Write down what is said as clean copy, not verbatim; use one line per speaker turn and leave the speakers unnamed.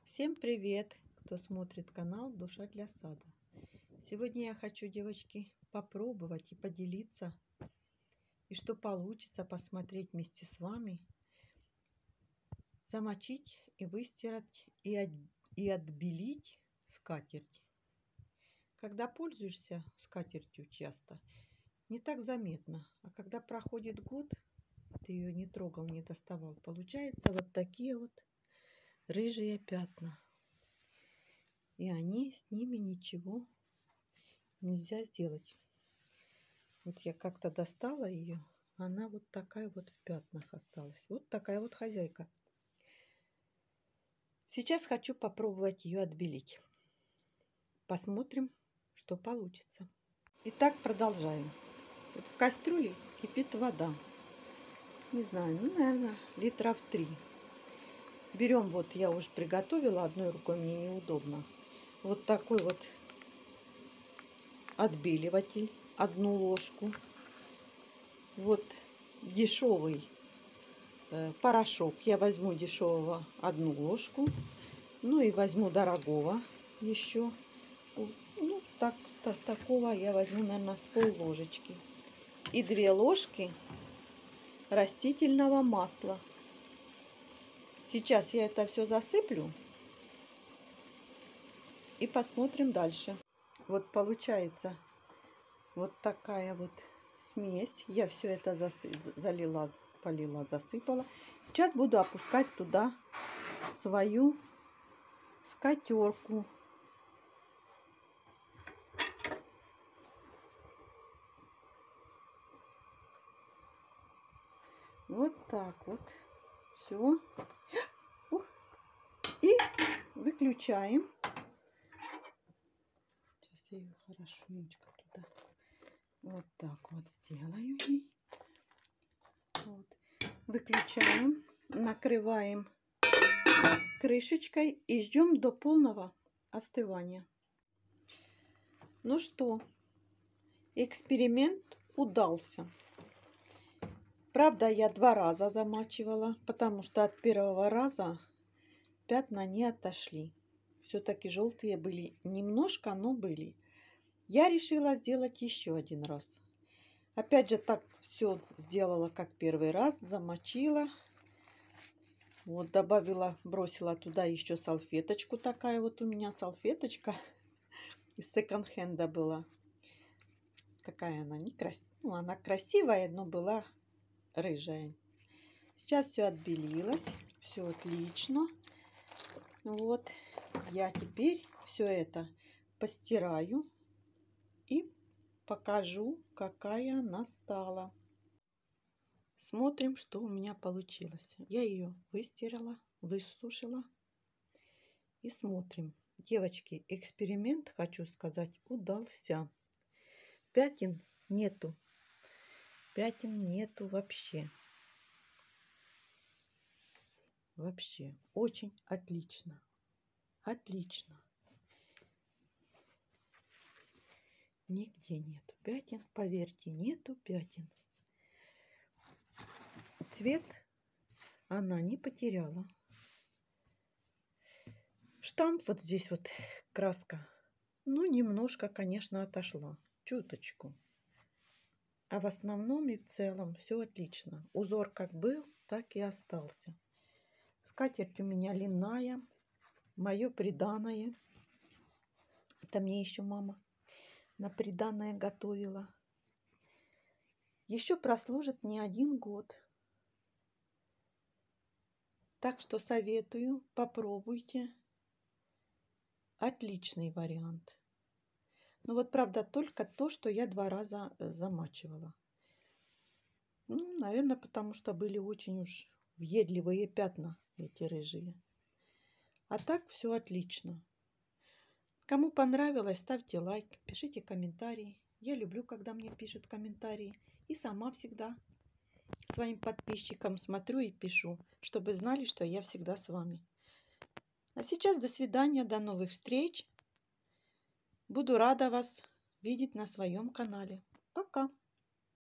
Всем привет, кто смотрит канал Душа для сада. Сегодня я хочу, девочки, попробовать и поделиться, и что получится, посмотреть вместе с вами, замочить и выстирать и отбелить скатерть. Когда пользуешься скатертью часто, не так заметно, а когда проходит год, ты ее не трогал, не доставал, получается вот такие вот рыжие пятна. И с ними ничего нельзя сделать. Вот я как-то достала ее, она вот такая вот в пятнах осталась. Вот такая вот хозяйка. Сейчас хочу попробовать ее отбелить. Посмотрим, что получится. Итак, продолжаем. Вот в кастрюле кипит вода. Не знаю, наверное, литров 3. Берем, вот я уже приготовила, одной рукой мне неудобно. Вот такой вот отбеливатель, 1 ложку. Вот дешевый порошок. Я возьму дешевого 1 ложку. Ну и возьму дорогого еще. Ну, такого я возьму, наверное, с пол-ложечки. И 2 ложки растительного масла. Сейчас я это все засыплю. И посмотрим дальше. Вот получается вот такая вот смесь. Я все это залила, полила, засыпала. Сейчас буду опускать туда свою скатерку. Вот так вот. Все. И выключаем. Сейчас я ее хорошенечко туда вот так вот сделаю ей. Вот. Выключаем, накрываем крышечкой и ждем до полного остывания. Ну что, эксперимент удался. Правда, я 2 раза замачивала, потому что от первого раза пятна не отошли. Все-таки желтые были немножко, но были. Я решила сделать еще 1 раз. Опять же, так все сделала, как первый раз, замочила. Вот добавила, бросила туда еще салфеточку. Такая вот у меня салфеточка из секонд-хенда была. Такая она некрасивая. Ну, она красивая, но была рыжая. Сейчас все отбелилось. Все отлично. Вот. Я теперь все это постираю и покажу, какая она стала. Смотрим, что у меня получилось. Я ее выстирала, высушила. И смотрим. Девочки, эксперимент, хочу сказать, удался. Пятен нету. Пятен нету вообще. Вообще. Очень отлично. Отлично. Нигде нету пятен. Поверьте, нету пятен. Цвет она не потеряла. Штамп вот здесь вот краска. Ну, немножко, конечно, отошла. Чуточку. А в основном и в целом все отлично. Узор как был, так и остался. Скатерть у меня льняная. Мое приданое. Это мне еще мама на приданое готовила. Еще прослужит не 1 год. Так что советую, попробуйте. Отличный вариант. Но вот правда только то, что я 2 раза замачивала. Ну, наверное, потому что были очень уж въедливые пятна эти рыжие. А так все отлично. Кому понравилось, ставьте лайк, пишите комментарии. Я люблю, когда мне пишут комментарии. И сама всегда своим подписчикам смотрю и пишу, чтобы знали, что я всегда с вами. А сейчас до свидания, до новых встреч. Буду рада вас видеть на своем канале. Пока!